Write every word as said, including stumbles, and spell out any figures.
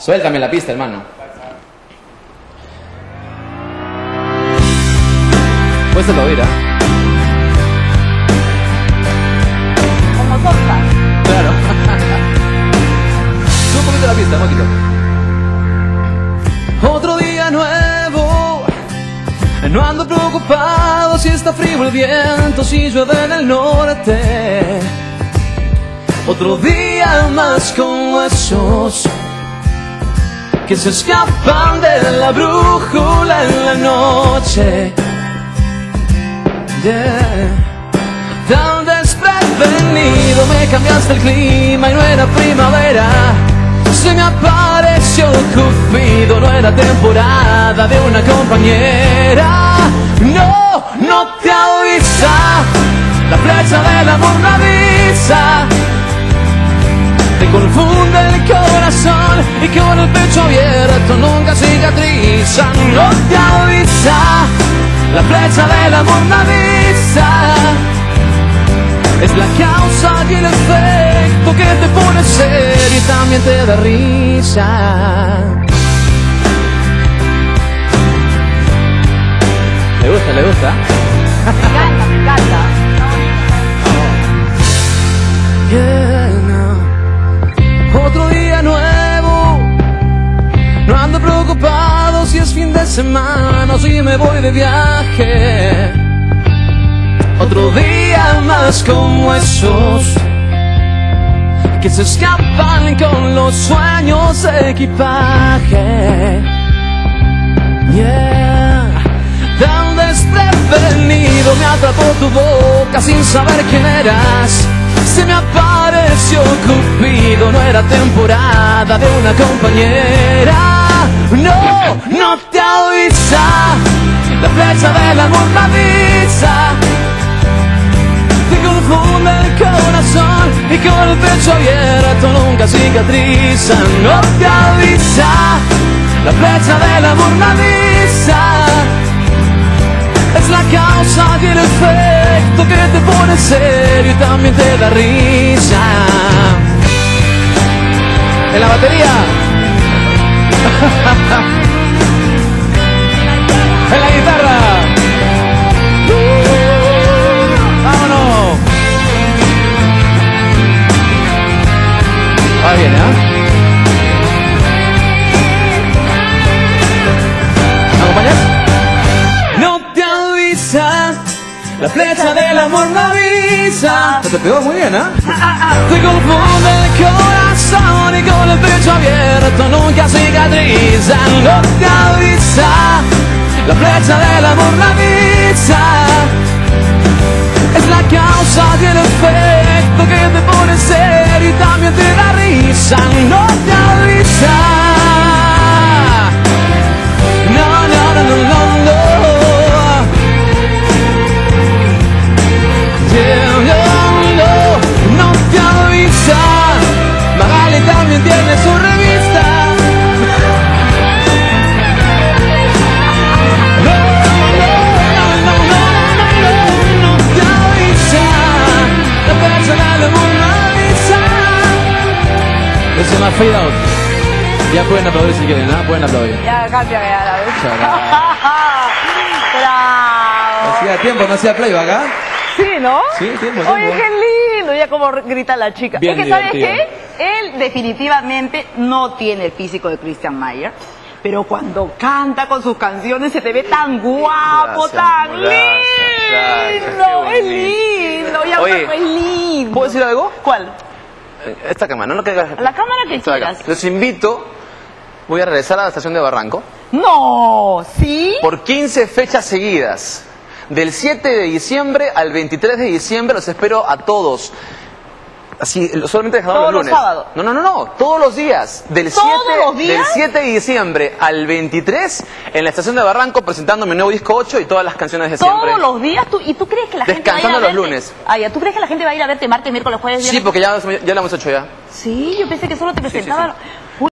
Suéltame la pista, hermano. Puedes aplaudir, ¿ah? Como Sosa. Claro. Sube un poquito la pista, un poquito. Otro día nuevo. No ando preocupado si está frío el viento, si llueve en el norte. Otro día más como esos que se escapan de la brújula en la noche. Yeah. Tan desprevenido me cambiaste el clima y no era primavera. Se me apareció Cupido, no era temporada de una compañera. No, no te avisa, la flecha del amor no avisa. Te confunde el corazón y con el pecho abierto nunca cicatriza. No te avisa, la flecha del amor no avisa. Es la causa y el efecto que te pone serio y también te da risa. ¿Le gusta, le gusta? Me encanta, me encanta. Yeah, no. Otro día nuevo. No ando preocupado si es fin de semana o si me voy de viaje. Otro día más como esos que se escapan con los sueños de equipaje. Yeah. Tan desprevenido me atrapó tu boca sin saber quién eras. Se me apareció Cupido, no era temporada de una compañera. No, no te avisa, la flecha del amor no avisa. Te confunde el corazón y con el pecho abierto nunca cicatriza. No te avisa, la flecha del amor no avisa. Es la causa y el efecto que te pone serio y también te da risa. En la batería. En la guitarra. Vámonos. Ahora viene, ¿ah? ¿eh? ¿Me acompañas? No te avisa, la flecha del amor no avisa. Te pegó muy bien, ¿ah? ¿eh? Te confunde el corazón y con el pecho abierto nunca cicatriza. No te avisa, la flecha del amor no avisa. Es la causa y el efecto que te pone serio y también te da risa. No te avisa. No, no, no, no, no, no. Yeah, no, no, no te avisa. Magali también tiene su revista. Se llama Fade Out. Ya pueden aplaudir si quieren, ¿no? Pueden aplaudir. Ya, cambia ya la vez. Bravo. Bravo. Hacía tiempo, no hacía playback, ¿ah? Sí, ¿no? Sí, tiempo, Oye, tiempo. qué lindo. Ya como grita la chica. Bien es que, ¿sabes divertido. qué? Él definitivamente no tiene el físico de Christian Mayer. Pero cuando canta con sus canciones se te ve tan guapo, Gracias, tan gracias, lindo. gracias, qué Es lindo. Ya Oye, es lindo. ¿puedo decir algo? ¿Cuál? Esta cámara, no lo que hagas. La cámara que Esta de acá. quieras. Los invito, voy a regresar a la estación de Barranco No, ¿sí? por quince fechas seguidas. Del siete de diciembre al veintitrés de diciembre los espero a todos. Así, solamente dejando Todos los los lunes. sábados. No, no, no, no, todos los días. Del ¿Todos siete, los días? Del siete de diciembre al veintitrés en la estación de Barranco presentando mi nuevo disco ocho y todas las canciones de siempre. Todos los días. ¿Tú, ¿Y tú crees que la gente va a ir a Descansando los verte? lunes. Ah, ya. ¿Tú crees que la gente va a ir a verte martes, miércoles, jueves, Sí, viernes? porque ya, ya lo hemos hecho ya. Sí, yo pensé que solo te sí, presentaban. sí.